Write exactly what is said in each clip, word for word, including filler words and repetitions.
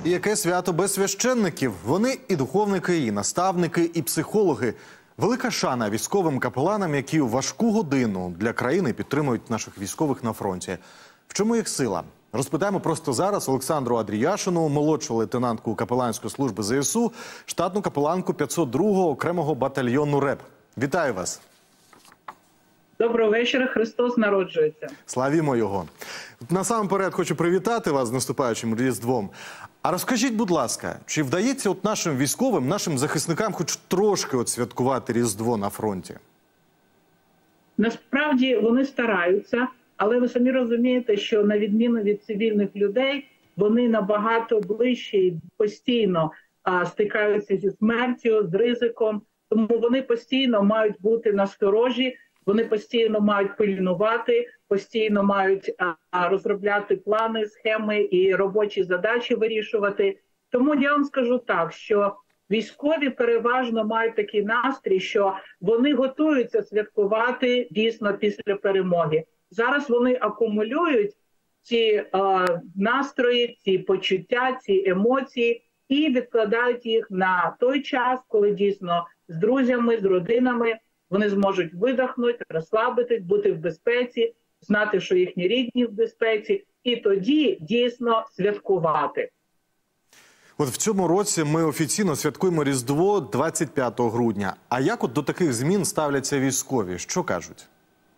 І яке свято без священників? Вони і духовники, і наставники, і психологи. Велика шана військовим капеланам, які у важку годину для країни підтримують наших військових на фронті. В чому їх сила? Розпитаємо просто зараз Олександру Адріяшину, молодшу лейтенантку капеланської служби ЗСУ, штатну капеланку п'ятсот другого окремого батальйону РЕБ. Вітаю вас! Доброго вечора, Христос народжується. Славімо Його. Насамперед хочу привітати вас з наступаючим Різдвом. А розкажіть, будь ласка, чи вдається от нашим військовим, нашим захисникам хоч трошки от святкувати Різдво на фронті? Насправді вони стараються, але ви самі розумієте, що на відміну від цивільних людей, вони набагато ближче і постійно а, стикаються зі смертю, з ризиком, тому вони постійно мають бути насторожі. Вони постійно мають пильнувати, постійно мають а, розробляти плани, схеми і робочі задачі вирішувати. Тому я вам скажу так, що військові переважно мають такий настрій, що вони готуються святкувати дійсно після перемоги. Зараз вони акумулюють ці а, настрої, ці почуття, ці емоції і відкладають їх на той час, коли дійсно з друзями, з родинами вони зможуть видихнути, розслабитись, бути в безпеці, знати, що їхні рідні в безпеці, і тоді дійсно святкувати. От в цьому році ми офіційно святкуємо Різдво двадцять п'ятого грудня. А як от до таких змін ставляться військові? Що кажуть?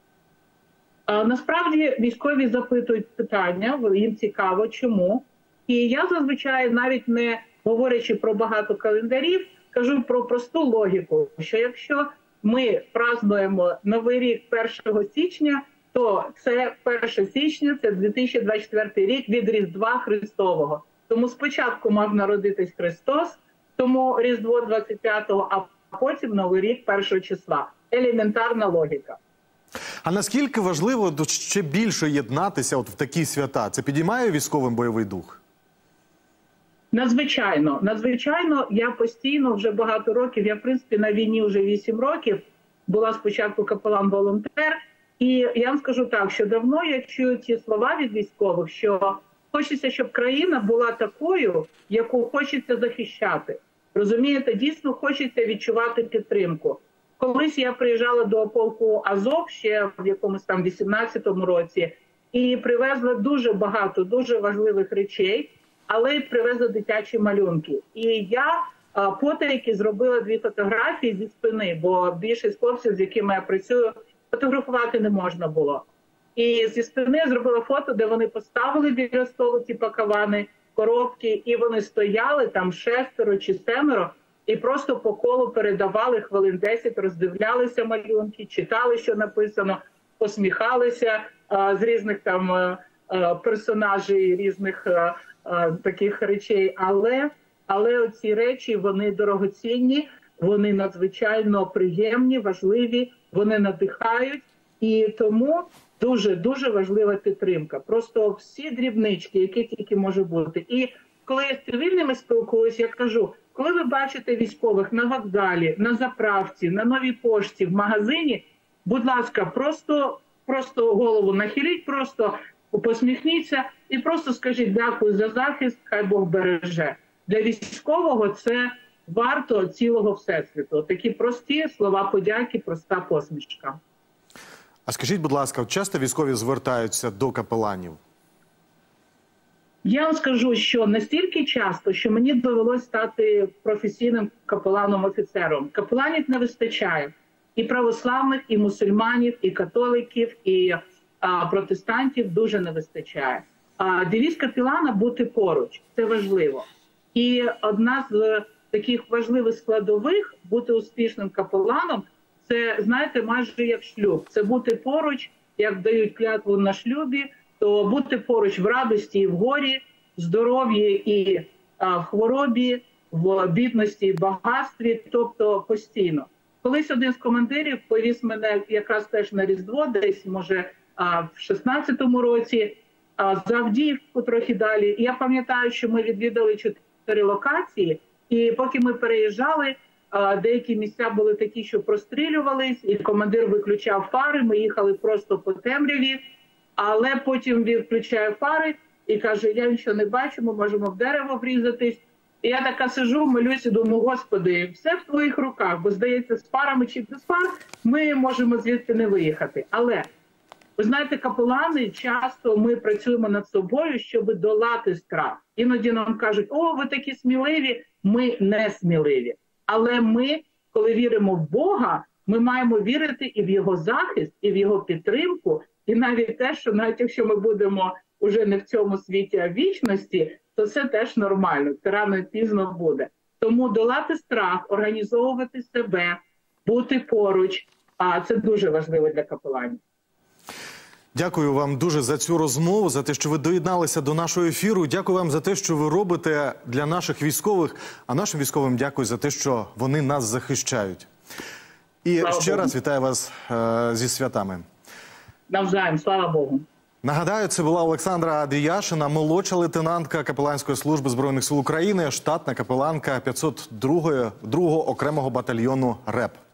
А, насправді військові запитують питання, їм цікаво, чому. І я зазвичай, навіть не говорячи про багато календарів, кажу про просту логіку, що якщо ми празднуємо Новий рік першого січня, то це перше січня, це дві тисячі двадцять четвертий рік від Різдва Христового. Тому спочатку мав народитись Христос, тому Різдво двадцять п'ятого, а потім Новий рік першого числа. Елементарна логіка. А наскільки важливо ще більше єднатися от в такі свята? Це підіймає військовим бойовий дух? Надзвичайно. Надзвичайно, я постійно вже багато років, я в принципі на війні вже вісім років, була спочатку капелан-волонтер, і я вам скажу так, що давно я чую ці слова від військових, що хочеться, щоб країна була такою, яку хочеться захищати. Розумієте, дійсно хочеться відчувати підтримку. Колись я приїжджала до полку Азов ще в якомусь там вісімнадцятому році і привезла дуже багато, дуже важливих речей, але й привезли дитячі малюнки. І я а, потайки зробила дві фотографії зі спини, бо більшість хлопців, з якими я працюю, фотографувати не можна було. І зі спини я зробила фото, де вони поставили біля столу ці пакавани, коробки, і вони стояли там шестеро чи семеро, і просто по колу передавали хвилин десять, роздивлялися малюнки, читали, що написано, посміхалися а, з різних там а, а, персонажей, різних а, таких речей, але, але оці речі, вони дорогоцінні, вони надзвичайно приємні, важливі, вони надихають, і тому дуже-дуже важлива підтримка. Просто всі дрібнички, які тільки може бути. І коли я з цивільними спілкуюся, я кажу, коли ви бачите військових на вокзалі, на заправці, на Новій пошті, в магазині, будь ласка, просто, просто голову нахиліть, просто посміхніться і просто скажіть дякую за захист, хай Бог береже. Для військового це варто цілого всесвіту. Такі прості слова подяки, проста посмішка. А скажіть, будь ласка, часто військові звертаються до капеланів? Я вам скажу, що настільки часто, що мені довелося стати професійним капеланом-офіцером. Капеланів не вистачає. І православних, і мусульманів, і католиків, і а, протестантів дуже не вистачає. А, девіз капелана – бути поруч. Це важливо. І одна з таких важливих складових – бути успішним капеланом – це, знаєте, майже як шлюб. Це бути поруч, як дають клятву на шлюбі, то бути поруч в радості і в горі, в здоров'ї і а, в хворобі, в бідності і багатстві, тобто постійно. Колись один з командирів повіз мене якраз теж на Різдво, десь, може, а, в шістнадцятому році, а, за Авдіївку трохи далі. І я пам'ятаю, що ми відвідали чотири локації, і поки ми переїжджали, а, деякі місця були такі, що прострілювались, і командир виключав фари, ми їхали просто по темряві, але потім він включає фари, і каже, я нічого не бачу, ми можемо в дерево врізатись. І я така сижу, молюся, думаю, Господи, все в твоїх руках, бо, здається, з парами чи без пар ми можемо звідти не виїхати. Але, ви знаєте, капелани, часто ми працюємо над собою, щоб долати страх. Іноді нам кажуть, о, ви такі сміливі, ми не сміливі. Але ми, коли віримо в Бога, ми маємо вірити і в Його захист, і в Його підтримку, і навіть те, що навіть якщо ми будемо уже не в цьому світі, а в вічності, то це теж нормально, це рано і пізно буде. Тому долати страх, організовувати себе, бути поруч, а це дуже важливо для капеланів. Дякую вам дуже за цю розмову, за те, що ви доєдналися до нашого ефіру. Дякую вам за те, що ви робите для наших військових, а нашим військовим дякую за те, що вони нас захищають. І Слава ще Богу. раз вітаю вас е, зі святами. Навзаєм, слава Богу. Нагадаю, це була Олександра Андріяшина, молодша лейтенантка Капеланської служби Збройних сил України, штатна капеланка п'ятсот другого окремого батальйону РЕП.